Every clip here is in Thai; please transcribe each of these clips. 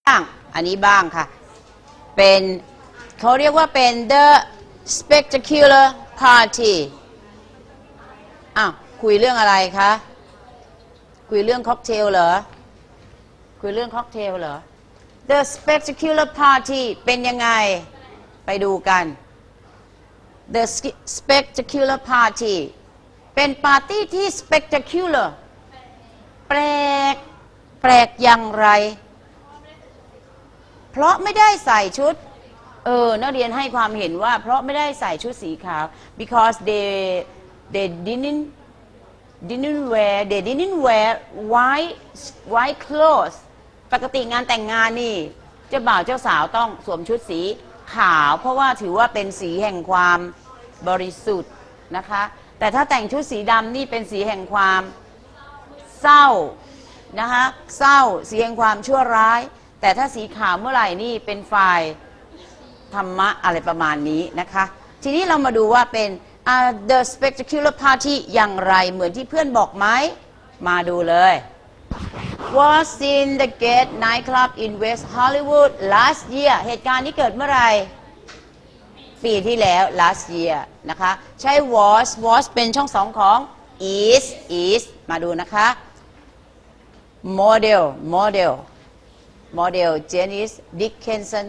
บ้างอันนี้บ้างค่ะเป็นเขาเรียกว่าเป็น the spectacular party อ้าวคุยเรื่องอะไรคะคุยเรื่องค็อกเทลเหรอคุยเรื่องค็อกเทลเหรอ the spectacular party เป็นยังไงไปดูกัน the spectacular party เป็นปาร์ตี้ที่ spectacular แปลกอย่างไรเพราะไม่ได้ใส่ชุดนักเรียนให้ความเห็นว่าเพราะไม่ได้ใส่ชุดสีขาว because they didn't wear white clothes ปกติงานแต่งงานนี่เจ้าบ่าวเจ้าสาวต้องสวมชุดสีขาวเพราะว่าถือว่าเป็นสีแห่งความบริสุทธิ์นะคะแต่ถ้าแต่งชุดสีดำนี่เป็นสีแห่งความเศร้านะคะเศร้าสีแห่งความชั่วร้ายแต่ถ้าสีขาวเมื่อไหร่นี่เป็นฝ่ายธรรมะอะไรประมาณนี้นะคะทีนี้เรามาดูว่าเป็น the spectacular party อย่างไรเหมือนที่เพื่อนบอกไหมมาดูเลย was in the Gate nightclub in West Hollywood last year เหตุการณ์นี้เกิดเมื่อไหร่ปีที่แล้ว last year นะคะใช้ was เป็นช่องสองของ is มาดูนะคะ model Janice Dickinson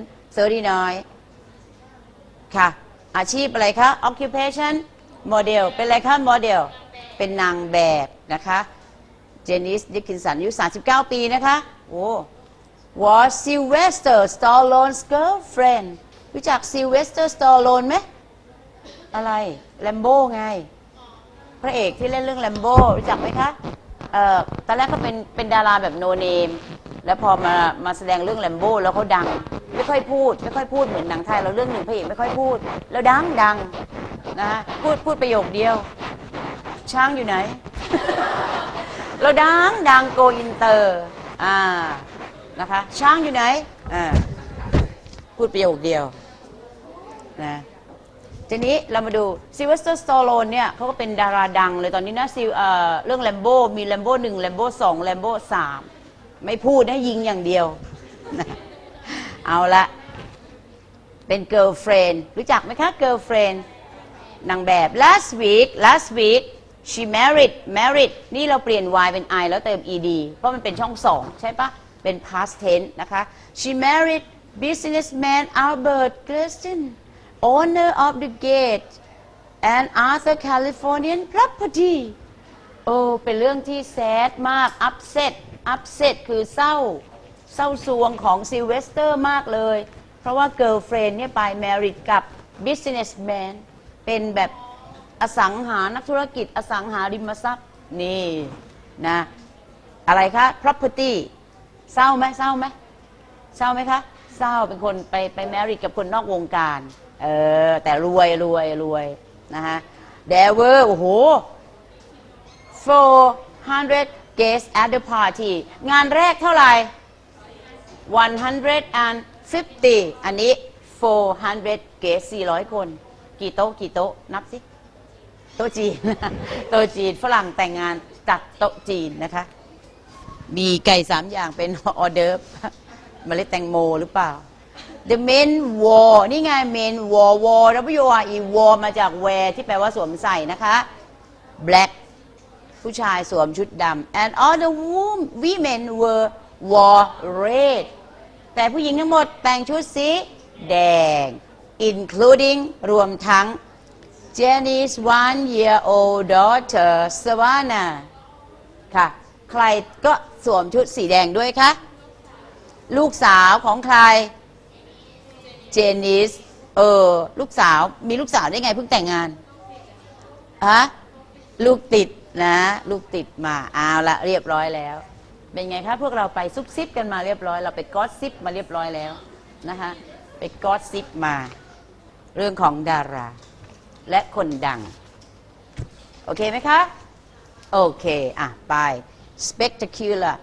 39 ค่ะอาชีพอะไรคะ occupation model เป็นอะไรคะ model เป็นนางแบบนะคะ Janice Dickinson อายุ39 ปีนะคะโอ้ was Sylvester Stallone's girlfriend รู้จัก Sylvester Stallone ไหมอะไร Rambo ไงพระเอกที่เล่นเรื่อง Rambo รู้จักไหมคะตอนแรกเขาเป็นดาราแบบโนเนมแล้วพอมาแสดงเรื่องแลมโบ้แล้วเขาดังไม่ค่อยพูดเหมือนหนังไทยเราเรื่องหนึ่งพระเอกไม่ค่อยพูดแล้วดังนะฮะพูดประโยคเดียวช้างอยู่ไหน เราดังโกอินเตอร์นะคะช้างอยู่ไหนพูดประโยคเดียวนะทีนี้เรามาดูซิลเวสเตอร์สตอโลนเนี่ยเขาก็เป็นดาราดังเลยตอนนี้นะเรื่องแลมโบ้มีแลมโบ้1แลมโบ้2แลมโบ้3ไม่พูดนะยิงอย่างเดียวนะเอาละเป็น girlfriend รู้จักไหมคะ girlfriend นางแบบ last week she married นี่เราเปลี่ยน y เป็น i แล้วเติม ed เพราะมันเป็นช่อง2ใช่ปะเป็น past tense นะคะ she married businessman Albert Gleason owner of the Gate and Arthur Californian property เป็นเรื่องที่แซดมาก upset คือเศร้าซวงของซิลเวสเตอร์มากเลยเพราะว่า girlfriend เนี่ยไป married กับ businessman เป็นแบบอสังหานักธุรกิจอสังหาริมทรัพย์นี่นะอะไรคะ property เศร้าไหมคะเศร้าเป็นคนไป married กับคนนอกวงการแต่รวยนะฮะ there were 400 guests at the party งานแรกเท่าไหร่150อันนี้400 guests 400 คนกี่โต๊ะนับสิโต๊ะจีนฝรั่งแต่งงานจัดโต๊ะจีนนะคะมีไก่3อย่างเป็นออเดิร์ฟเมล็ดแตงโมหรือเปล่าThe men wore นี่ไง men wore war มาจาก wear ที่แปลว่าสวมใส่นะคะ black ผู้ชายสวมชุดดำ and all the women wore red แต่ผู้หญิงทั้งหมดแต่งชุดสีแดง including รวมทั้ง Jenny's 1-year-old daughter Savannah ค่ะใครก็สวมชุดสีแดงด้วยคะลูกสาวของใครเจนิสลูกสาวมีลูกสาวได้ไงเพิ่งแต่งงานลูกติดมาเอาละเรียบร้อยแล้วเป็นไงคะพวกเราไปซุบซิบกันมาเรียบร้อยเราไปกอสซิปมาเรียบร้อยแล้วนะคะไปกอสซิปมาเรื่องของดาราและคนดังโอเคไหมคะโอเคไป spectacular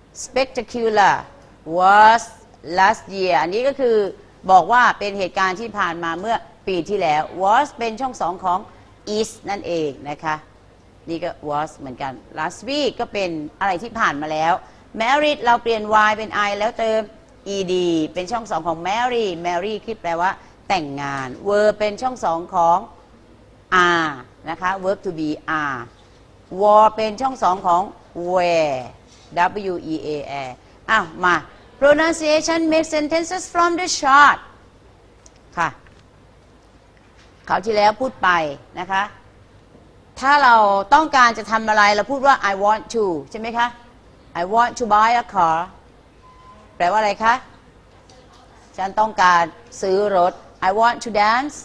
was last year อันนี้ก็คือบอกว่าเป็นเหตุการณ์ที่ผ่านมาเมื่อปีที่แล้ว was เป็นช่อง2ของ is นั่นเองนะคะนี่ก็ was เหมือนกัน last week ก็เป็นอะไรที่ผ่านมาแล้ว married เราเปลี่ยน y เป็น i แล้วเติม ed เป็นช่องสองของ marry คือแปลว่าแต่งงาน verb เป็นช่องสองของ are นะคะ verb to be are war เป็นช่องสองของ wear wear อ้าวมา pronunciation make sentences from the chart ค่ะคราวที่แล้วพูดไปนะคะถ้าเราต้องการจะทำอะไรเราพูดว่า I want to ใช่ไหมคะ I want to buy a car แปลว่าอะไรคะฉันต้องการซื้อรถ I want to dance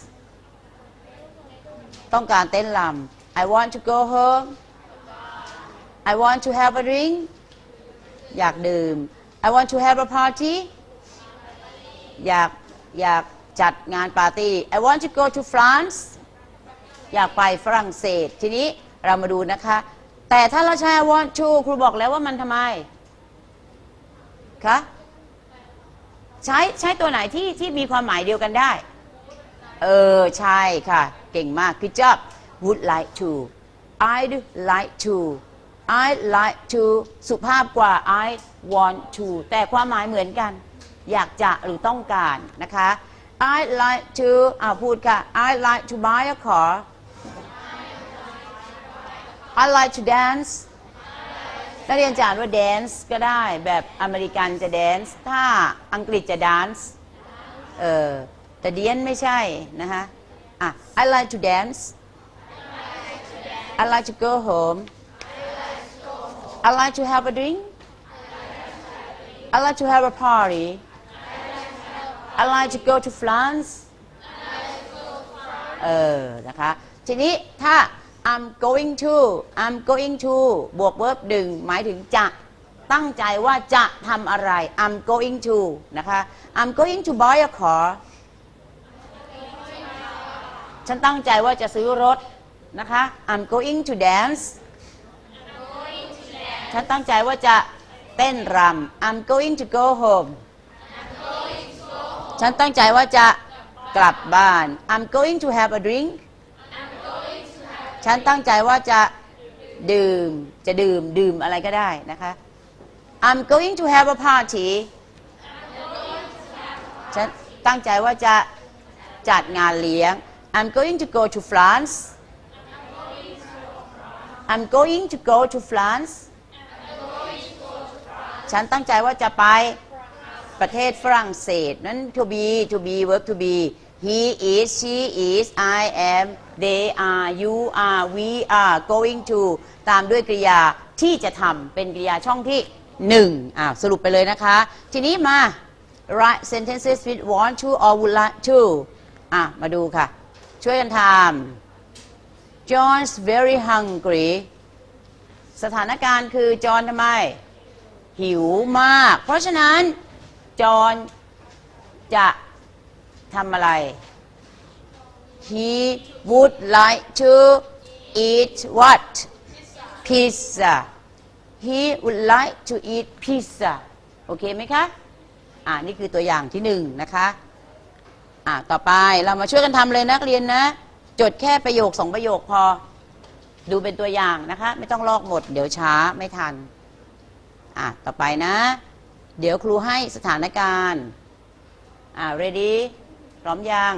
ต้องการเต้นรำ I want to go home I want to have a drink อยากดื่ม I want to have a party อยากจัดงานปาร์ตี้ I want to go to France อยากไปฝรั่งเศสทีนี้เรามาดูนะคะแต่ถ้าเราใช้ I want to ครูบอกแล้วว่ามันทำไมคะใช้ตัวไหนที่มีความหมายเดียวกันได้ใช่ค่ะเก่งมากคือ job would like to I'd like to I'd like to สุภาพกว่า I want to แต่ความหมายเหมือนกันอยากจะหรือต้องการนะคะ I'd like to พูดค่ะ I'd like to buy a car I'd like to dance นักเรียนจะอ่านว่า dance ก็ได้แบบอเมริกันจะ dance ถ้าอังกฤษจะ dance แต่เดียนไม่ใช่นะคะI like to dance I like to go home I like to have a drink I like to have a party I like to go to France นะคะทีนี้ถ้า I'm going to บวก verb ดึงหมายถึงจะตั้งใจว่าจะทำอะไร I'm going to นะคะ I'm going to buy a car ฉันตั้งใจว่าจะซื้อรถนะคะ I'm going to dance ฉันตั้งใจว่าจะเต้นรำ I'm going to go home ฉันตั้งใจว่าจะกลับบ้าน I'm going to have a drink ฉันตั้งใจว่าจะดื่มอะไรก็ได้นะคะ I'm going to have a party ฉันตั้งใจว่าจะจัดงานเลี้ยง I'm going to go to France I'm going to go to France ฉันตั้งใจว่าจะไปประเทศฝรั่งเศสนั้น to be verb to be he is she is I am they are you are we are going to ตามด้วยกริยาที่จะทำเป็นกริยาช่องที่1สรุปไปเลยนะคะทีนี้มา write sentences with want to or would like to มาดูค่ะช่วยกันทำ John's very hungry สถานการณ์คือจอห์นทำไมหิวมากเพราะฉะนั้นจอห์นจะทำอะไร He would like to eat what pizza He would like to eat pizza โอเคไหมคะนี่คือตัวอย่างที่1นะคะต่อไปเรามาช่วยกันทำเลยนักเรียนนะจดแค่ประโยค2ประโยคพอดูเป็นตัวอย่างนะคะไม่ต้องลอกหมดเดี๋ยวช้าไม่ทันต่อไปนะเดี๋ยวครูให้สถานการณ์ready พร้อมยัง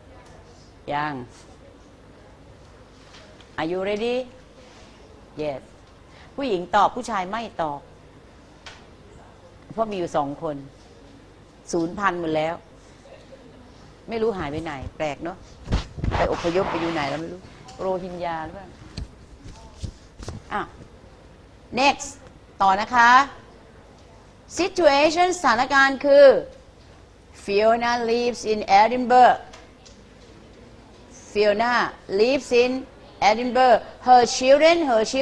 Are you ready Yes ผู้หญิงตอบผู้ชายไม่ตอบเพราะมีอยู่2 คนสูญพันธุ์หมดแล้วไม่รู้หายไปไหนแปลกเนาะไปอพยพไปอยู่ไหนแล้วไม่รู้โรฮิงญาหรือเปล่าnext ต่อนะคะ situation สถานการณ์คือ Fiona lives in Edinburgh Fiona lives in Edinburgh her children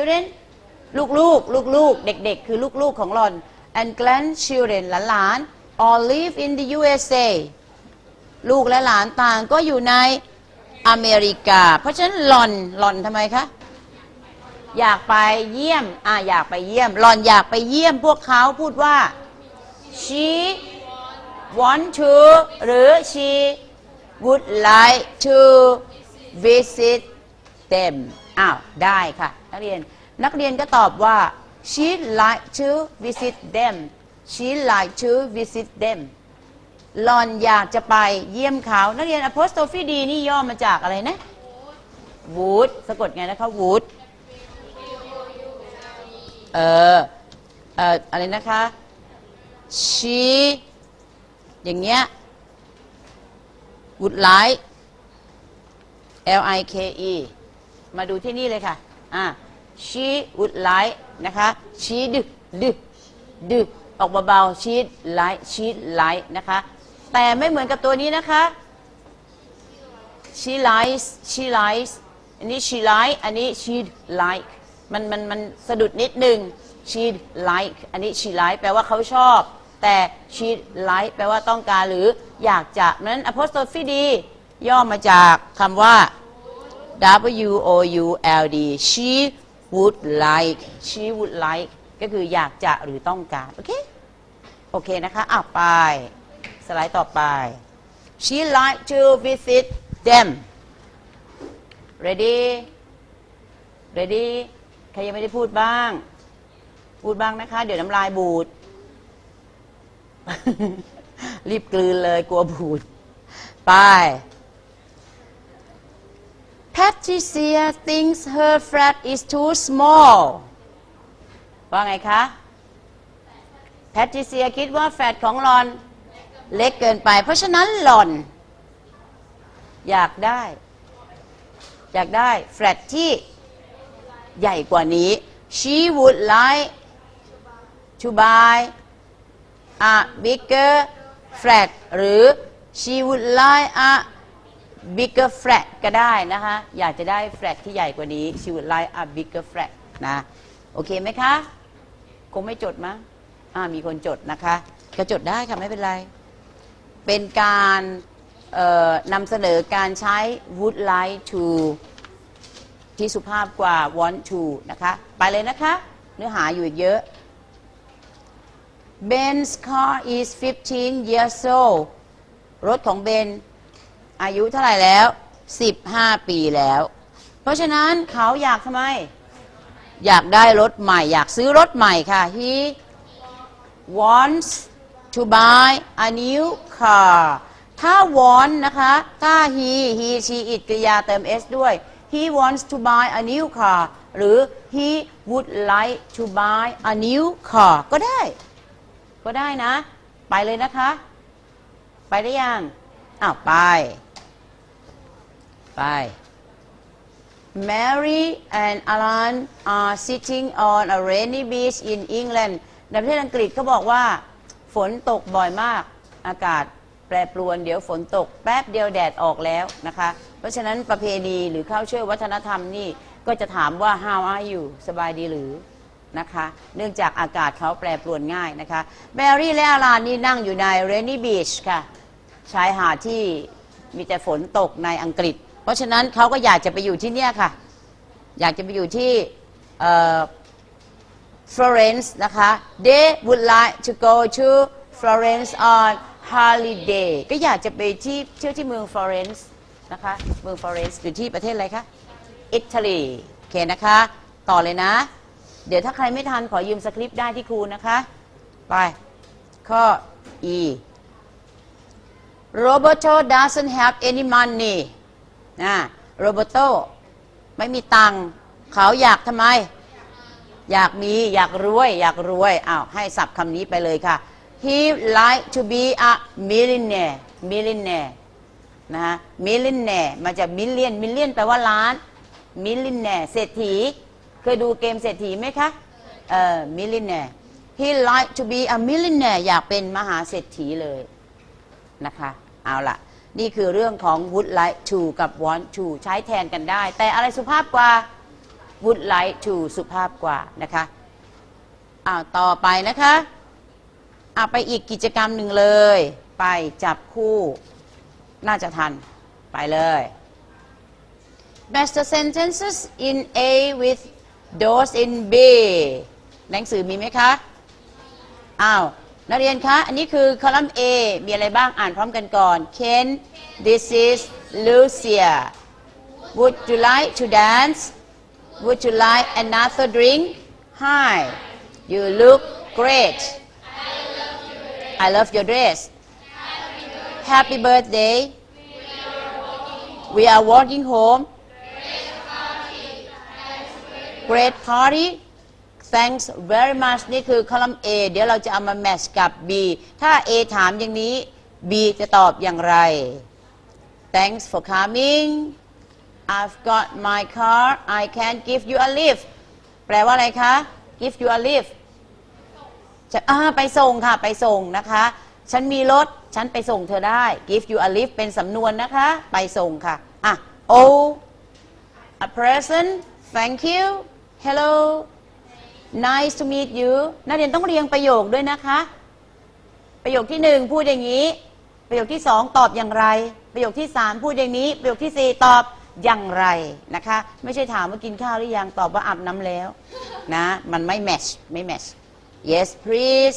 ลูกเด็กๆคือลูกๆของหล่อน and grandchildren หลานๆ all live in the USA ลูกและหลานต่างก็อยู่ในอเมริกาเพราะฉะนั้นหล่อนทำไมคะอยากไปเยี่ยมอยากไปเยี่ยมหล่อนอยากไปเยี่ยมพวกเขาพูดว่า she want to หรือ she would like to visit them ได้ค่ะนักเรียนก็ตอบว่า she'd like to visit them she like to visit them หล่อนอยากจะไปเยี่ยมเขานักเรียน apostrophe d นี่ย่อมาจากอะไรนะ would สะกดไงนะคะ would อะไรนะคะ she อย่างเงี้ย would like like มาดูที่นี่เลยค่ะshe would like นะคะ she do ออกเบาๆ she like นะคะแต่ไม่เหมือนกับตัวนี้นะคะ she likes อันนี้ she like อันนี้ she like มันสะดุดนิดนึง she like อันนี้ she like แปลว่าเขาชอบแต่ she like แปลว่าต้องการหรืออยากจะนั้น apostrophe d ย่อมาจากคำว่า would she would like ก็คืออยากจะหรือต้องการโอเคนะคะไปสไลด์ต่อไป she like to visit them ready ใครยังไม่ได้พูดบ้างนะคะเดี๋ยวน้ำลายบูด รีบกลืนเลยกลัวบูดไป Patricia thinks her flat is too small ว่าไงคะ Patricia คิดว่าแฟลตของหล่อนเล็กเกินไปเพราะฉะนั้นหล่อนอยากได้แฟลตที่ใหญ่กว่านี้ she would like to buy a bigger flat หรือ she would like a bigger flat ก็ได้นะคะอยากจะได้แฟลตที่ใหญ่กว่านี้ she would like a bigger flat นะโอเคไหมคะคงไม่จดมั้งมีคนจดนะคะก็จดได้ค่ะไม่เป็นไรเป็นการนำเสนอการใช้ would like to ที่สุภาพกว่า want to นะคะไปเลยนะคะเนื้อหาอยู่อีกเยอะ Ben's car is 15 years old รถของเบนอายุเท่าไหร่แล้ว15 ปีแล้วเพราะฉะนั้นเขาอยากทำไมอยากได้รถใหม่อยากซื้อรถใหม่ค่ะ he wants to buy a new car ถ้า want นะคะถ้า he she it กริยาเติม s ด้วย he wants to buy a new car หรือ he would like to buy a new car ก็ได้นะไปเลยนะคะไปได้ยังไปMary and Alan are sitting on a rainy beach in England ในประเทศอังกฤษเขาบอกว่าฝนตกบ่อยมากอากาศแปรปรวนเดี๋ยวฝนตกแป๊บเดียวแดดออกแล้วนะคะเพราะฉะนั้นประเพณีหรือcultureวัฒนธรรมนี่ก็จะถามว่า how are you สบายดีหรือนะคะเนื่องจากอากาศเขาแปรปรวนง่ายนะคะแมรี่และอาลานนี่นั่งอยู่ใน rainy beach ค่ะชายหาดที่มีแต่ฝนตกในอังกฤษเพราะฉะนั้นเขาก็อยากจะไปอยู่ที่เนี่ยค่ะอยากจะไปอยู่ที่Florence นะคะ They would like to go to Florence on holiday ก็อยากจะไปเที่ยวที่เมือง Florence นะคะเมือง Florence อยู่ที่ประเทศอะไรคะอิตาลีโอเคนะคะต่อเลยนะเดี๋ยวถ้าใครไม่ทันขอยืมสคริปต์ได้ที่ครูนะคะไปข้อ E Roberto doesn't have any money Roberto ไม่มีตังค์เขาอยากทำไมอยากรวยให้ศัพท์คำนี้ไปเลยค่ะ he like to be a millionaire นะฮะ millionaire มาจาก million แปลว่าล้าน millionaire เศรษฐีเคยดูเกมเศรษฐีไหมคะmillionaire he like to be a millionaire อยากเป็นมหาเศรษฐีเลยนะคะเอาล่ะนี่คือเรื่องของ would like to กับ want to ใช้แทนกันได้แต่อะไรสุภาพกว่า would like to สุภาพกว่านะคะต่อไปนะคะไปอีกกิจกรรมหนึ่งเลยไปจับคู่น่าจะทันไปเลย Match the sentences in A with those in B หนังสือมีไหมคะนักเรียนคะอันนี้คือคอลัมน์ A มีอะไรบ้างอ่านพร้อมกันก่อน Ken this is Lucia would you like to dance would you like another drink Hi you look great I love your dress Happy birthday We are walking home Great party Thanks very much นี่คือคอลัมน์ A เดี๋ยวเราจะเอามาแมทช์กับ B ถ้า A ถามอย่างนี้ B จะตอบอย่างไร Thanks for coming I've got my car I can give you a lift แปลว่าอะไรคะ give you a lift ไปส่งค่ะไปส่งนะคะฉันมีรถฉันไปส่งเธอได้ give you a lift เป็นสำนวนนะคะไปส่งค่ะa person thank you hello nice to meet you นักเรียนต้องเรียงประโยคด้วยนะคะประโยคที่หนึ่งพูดอย่างนี้ประโยคที่สองตอบอย่างไรประโยคที่สามพูดอย่างนี้ประโยคที่สี่ตอบอย่างไรนะคะไม่ใช่ถามว่ากินข้าวหรือยังตอบว่าอาบน้ำแล้วนะมันไม่แมทช์ไม่แมทช์ yes please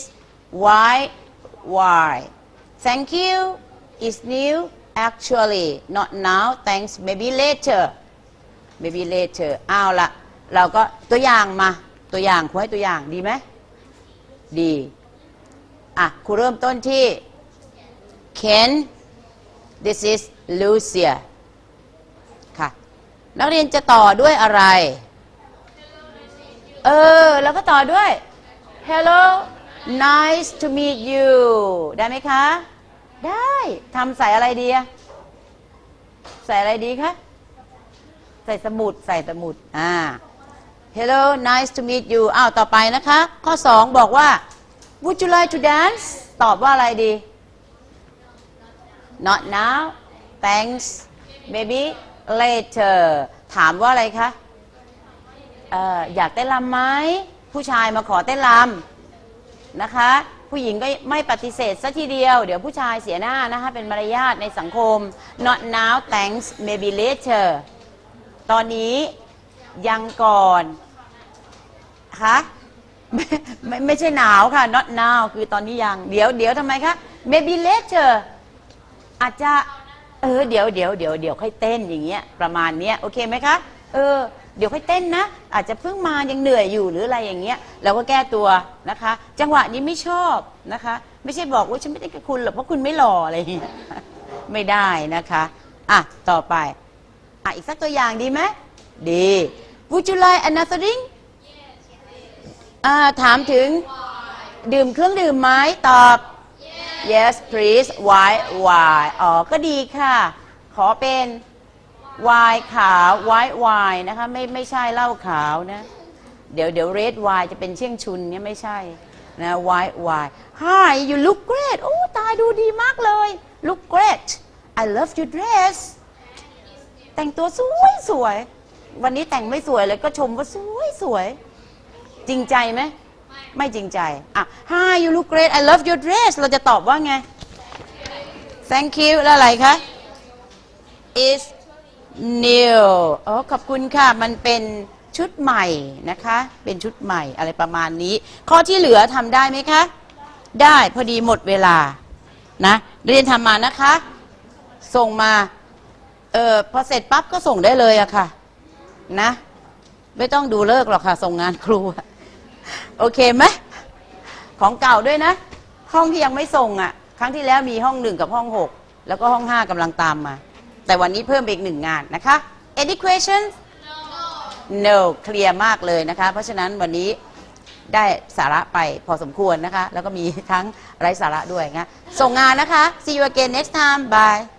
why thank you is new actually not now thanks maybe later เอาละเราก็ตัวอย่างมาตัวอย่างครูให้ตัวอย่างดีไหมดีครูเริ่มต้นที่ Ken this is Lucia ค่ะนักเรียนจะต่อด้วยอะไรแล้วก็ต่อด้วย Hello nice to meet you ได้ไหมคะได้ทำใส่อะไรดีใส่อะไรดีคะใส่สมุดHello nice to meet you ต่อไปนะคะข้อ2บอกว่า Would you like to dance ตอบว่าอะไรดี Not now Thanks maybe later ถามว่าอะไรคะอยากเต้นรำไหมผู้ชายมาขอเต้นรำนะคะผู้หญิงก็ไม่ปฏิเสธซะทีเดียวเดี๋ยวผู้ชายเสียหน้านะคะเป็นมารยาทในสังคม Not now Thanks maybe later ตอนนี้ยังก่อนคะไม่ใช่หนาวค่ะ not now คือตอนนี้ยังเดี๋ยวทำไมคะ maybe later อาจจะเดี๋ยวค่อยเต้นอย่างเงี้ยประมาณเนี้ยโอเคไหมคะเดี๋ยวค่อยเต้นนะอาจจะเพิ่งมายังเหนื่อยอยู่หรืออะไรอย่างเงี้ยเราก็แก้ตัวนะคะจังหวะนี้ไม่ชอบนะคะไม่ใช่บอกว่าฉันไม่ได้กับคุณหรอกเพราะคุณไม่หล่ออะไรอย่างเงี้ยไม่ได้นะคะต่อไปอีกสักตัวอย่างดีไหมดี Would you like another drink ถามถึงดื่มเครื่องดื่มไหมตอบ yes please why ก็ดีค่ะขอเป็นไวน์ขาว white wine นะคะไม่ใช่เหล้าขาวนะเดี๋ยว red wine จะเป็นเชี่ยงชุนเนี่ยไม่ใช่นะ white wine Hi you look great โอ้ตายดูดีมากเลย look great I love your dress แต่งตัวสวยวันนี้แต่งไม่สวยเลยก็ชมว่าสวยจริงใจไหมไม่จริงใจHi you look great I love your dress เราจะตอบว่าไง Thank you แล้วอะไรคะ Is new ขอบคุณค่ะมันเป็นชุดใหม่นะคะเป็นชุดใหม่อะไรประมาณนี้ข้อที่เหลือทำได้ไหมคะได้พอดีหมดเวลานะเรียนทำมานะคะส่งมาพอเสร็จปั๊บก็ส่งได้เลยอะค่ะนะไม่ต้องดูเลิกหรอกค่ะส่งงานครูโอเคไหมของเก่าด้วยนะห้องที่ยังไม่ส่งครั้งที่แล้วมีห้อง1กับห้อง6แล้วก็ห้อง5กำลังตามมาแต่วันนี้เพิ่มไปอีก1งานนะคะ Any questions No เคลียร์มากเลยนะคะเพราะฉะนั้นวันนี้ได้สาระไปพอสมควรนะคะแล้วก็มีทั้งไร้สาระด้วยนะส่งงานนะคะ See you again next time Bye